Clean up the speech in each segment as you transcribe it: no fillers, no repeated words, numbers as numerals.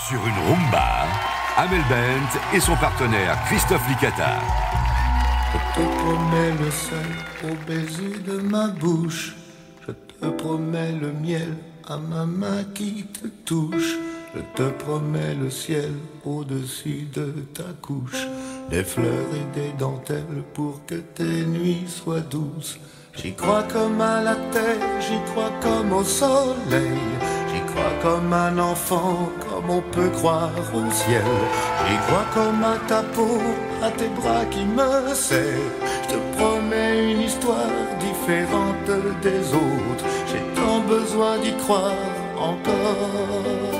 Sur une rumba, Amel Bent et son partenaire Christophe Licata. Je te promets le sel au baiser de ma bouche. Je te promets le miel à ma main qui te touche. Je te promets le ciel au-dessus de ta couche. Des fleurs et des dentelles pour que tes nuits soient douces. J'y crois comme à la terre, j'y crois comme au soleil. J'y crois comme un enfant, comme on peut croire au ciel. J'y crois comme à ta peau, à tes bras qui me serrent. Je te promets une histoire différente des autres. J'ai tant besoin d'y croire encore.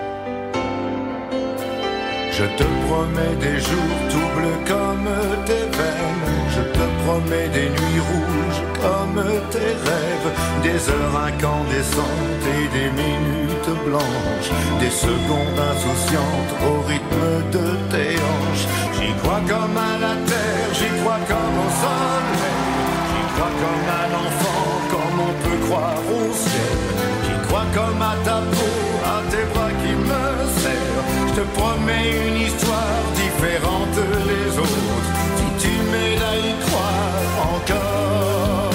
Je te promets des jours tout bleus comme tes veines. Je te promets des nuits rouges comme tes rêves. Des heures incandescentes et des minutes blanches. Des secondes insouciantes au rythme de tes hanches. J'y crois comme à la terre, j'y crois comme au soleil. J'y crois comme un enfant, comme on peut croire au ciel. J'y crois comme à ta peau, à tes bras qui me serrent. Je te promets une histoire différente des autres. Si tu m'aides à y croire encore.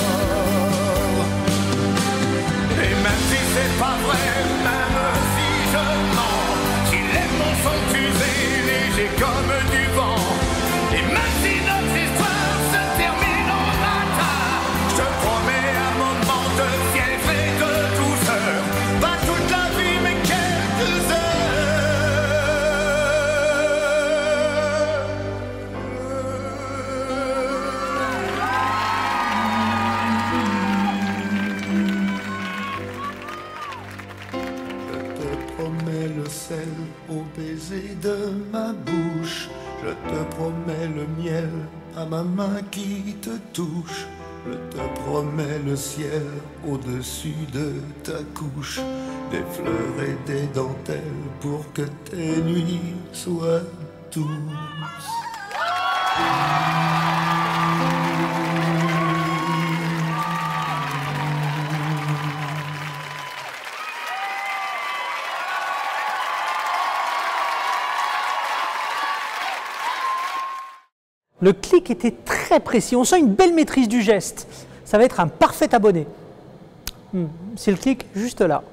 Et même si c'est pas vrai, même si je mens, si les mots sont usés, légers comme du vent, et même si notre histoire se termine en retard, je te promets un moment de fièvre et de douceur. Pas toute la vie mais quelques heures. Au baiser de ma bouche, je te promets le miel à ma main qui te touche. Je te promets le ciel au-dessus de ta couche. Des fleurs et des dentelles pour que tes nuits soient douces. Le clic était très précis, on sent une belle maîtrise du geste. Ça va être un parfait abonné. C'est le clic juste là.